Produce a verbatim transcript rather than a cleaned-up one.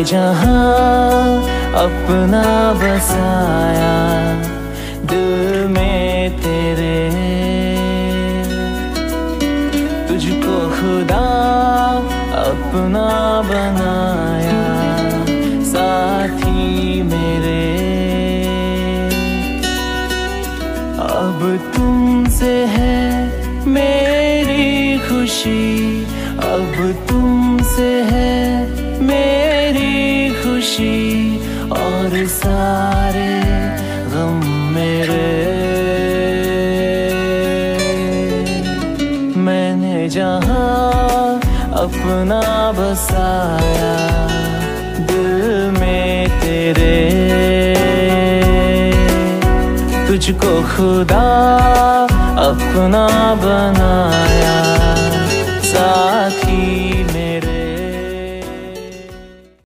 जहां अपना बसाया दिल में तेरे, तुझको खुदा अपना बनाया साथी मेरे। अब तुमसे है मेरी खुशी, अब तुमसे है मेरी खुशी, और सारे गम मेरे। मैंने जहां अपना बसाया दिल में तेरे, तुझको खुदा अपना बनाया साथ